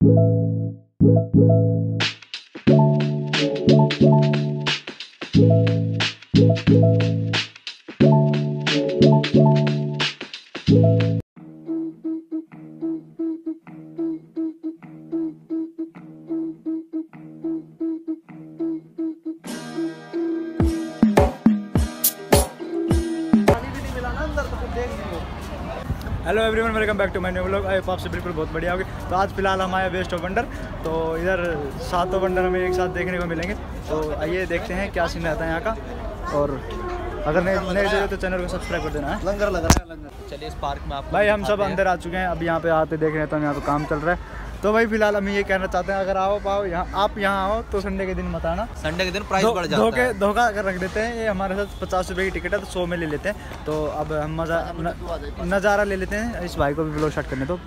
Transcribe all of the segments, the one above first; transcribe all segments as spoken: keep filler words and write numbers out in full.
Hello everyone, welcome back to my new vlog. I hope आप से बिल्कुल बहुत बढ़िया होगी। तो आज फिलहाल हम आए वेस्ट ऑफ वंडर, तो इधर सातों वंडर हमें एक साथ देखने को मिलेंगे। तो आइए देखते हैं क्या सीन रहता है यहाँ का। और अगर नए नए जगह तो चैनल को सब्सक्राइब कर देना है। लंगर लग रहा है लंगर। चलिए इस पार्क में आप भाई हम सब अंदर आ चुके हैं। अब यहाँ पे आते देख रहे हैं तो यहाँ पे काम चल रहा है। तो भाई फिलहाल हम ये कहना चाहते हैं, अगर आओ पाओ यहाँ आप यहाँ आओ तो संडे के दिन मत आना। संडे के दिन प्राइस बढ़ जाता धोखे है। धोखा अगर रख देते हैं। ये हमारे साथ पचास रुपए की टिकट है तो सौ में ले लेते हैं। तो अब हम मज़ा नज़ारा ले लेते हैं। इस भाई को भी ब्लॉग स्टार्ट करने दो।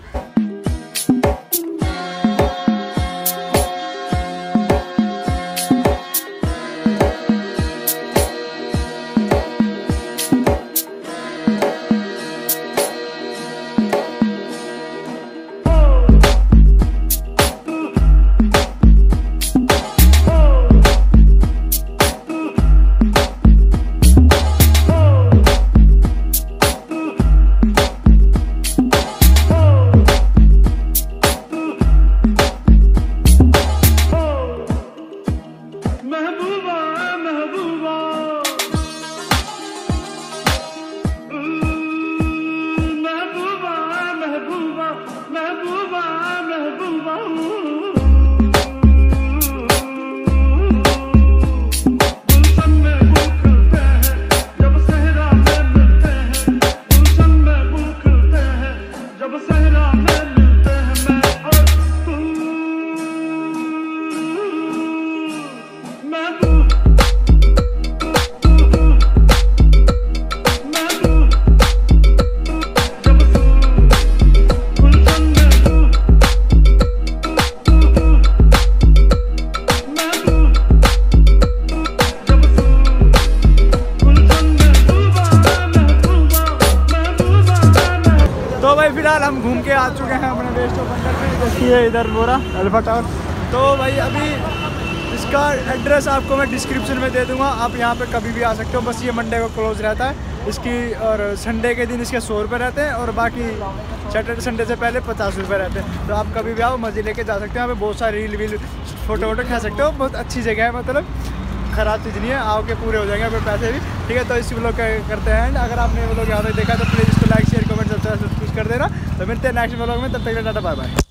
फिलहाल हम घूम के आ चुके हैं अपने वेस्ट ऑफ वंडर में। देखिए इधर बोरा अल्फा टावर। तो भाई अभी इसका एड्रेस आपको मैं डिस्क्रिप्शन में दे दूंगा। आप यहाँ पे कभी भी आ सकते हो। बस ये मंडे को क्लोज रहता है इसकी, और संडे के दिन इसके सौ रुपये रहते हैं, और बाकी सैटरडे संडे से पहले पचास रुपये रहते हैं। तो आप कभी भी आओ, मज़े लेके जा सकते हो। यहाँ पे बहुत सारे रील वील फोटो वोटो खा सकते हो। बहुत अच्छी जगह है, मतलब ख़राब चीज़ नहीं है। आओ के पूरे हो जाएंगे आपके पैसे भी। ठीक है, तो इस व्लॉग करते हैं। अगर आपने व्लॉग यहाँ पे देखा तो प्लीज़ इसको लाइक शेयर कमेंट सब्सक्राइब सब कुछ कर देना। तो मिलते हैं नेक्स्ट व्लॉग में। तब तक टाटा बाय बाय।